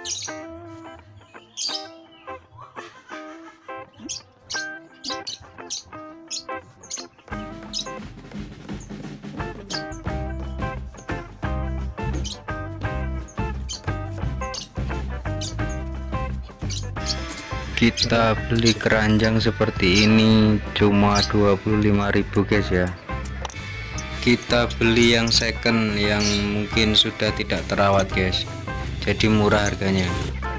Kita beli keranjang seperti ini cuma 25.000 guys ya. Kita beli yang second yang mungkin sudah tidak terawat guys, jadi murah harganya.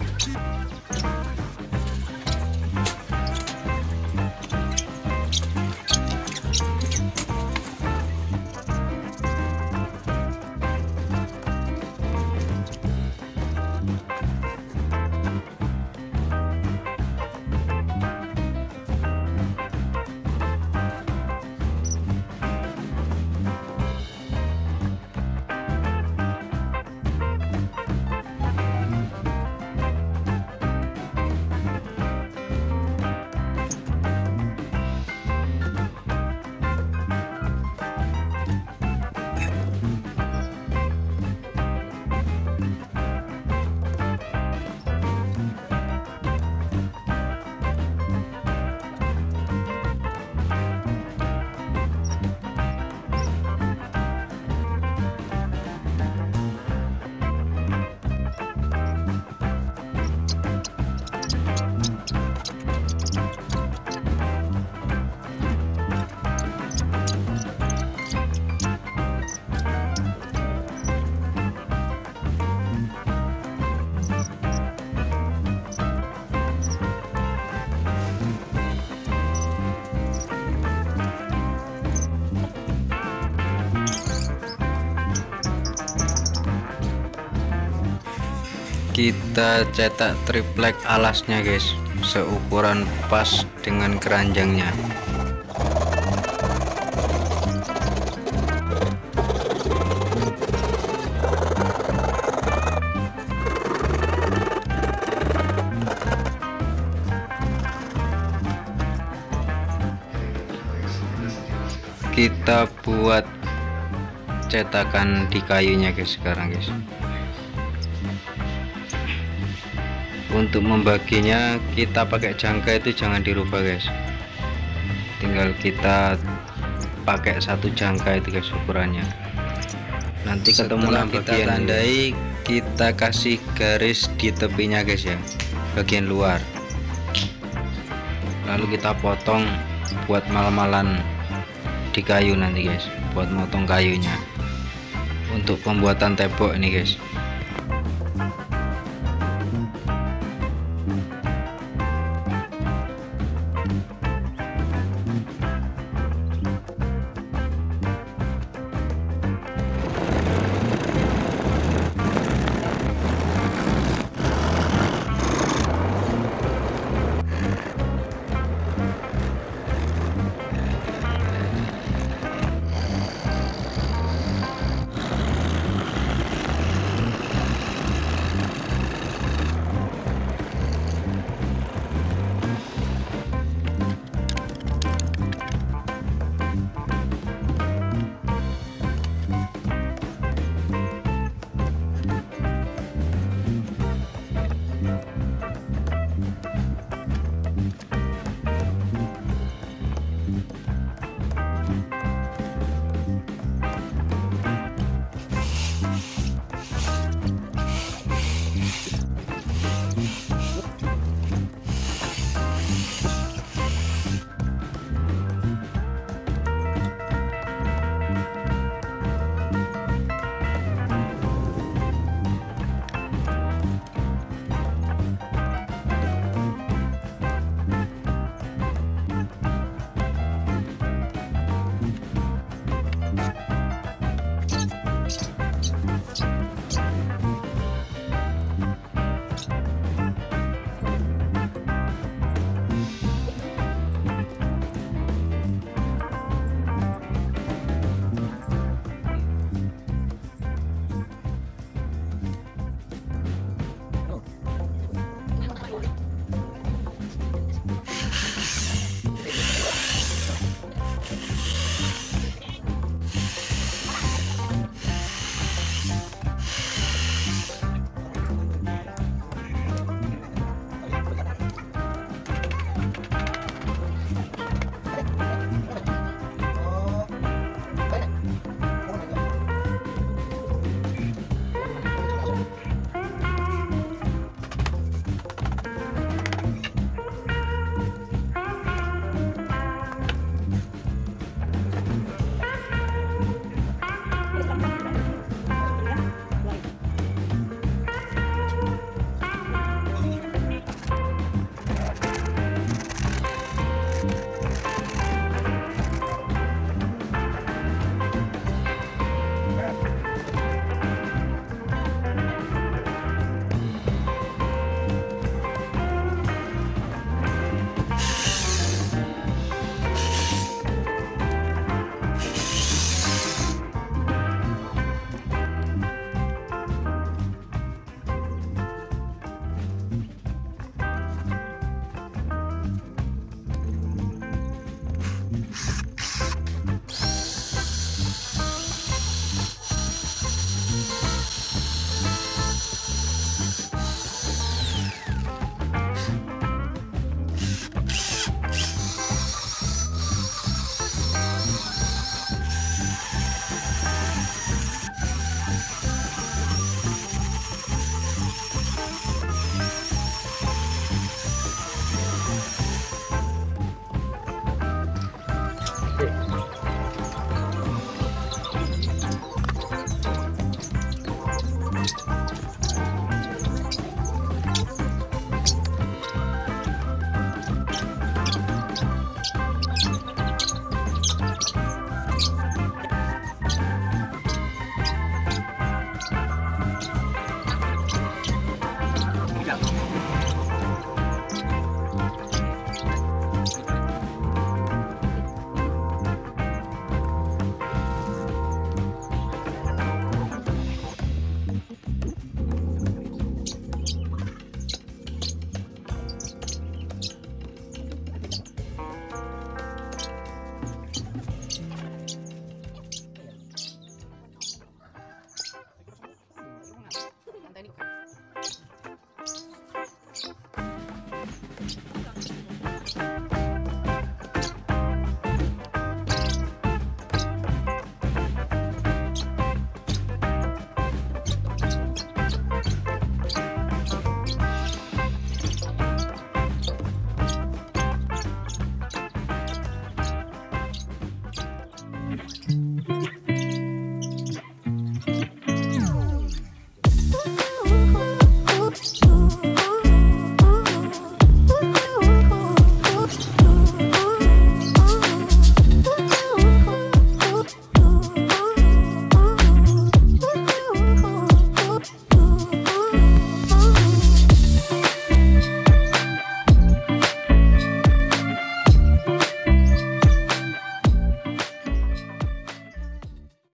Kita cetak triplek alasnya guys, seukuran pas dengan keranjangnya. Kita buat cetakan di kayunya guys sekarang guys. Untuk membaginya kita pakai jangka itu jangan dirubah guys, tinggal kita pakai satu jangka itu guys ukurannya. Nanti ketemu kita tandai, kita kasih garis di tepinya guys ya, bagian luar, lalu kita potong buat mal-malan di kayu nanti guys, buat motong kayunya untuk pembuatan tembok ini guys.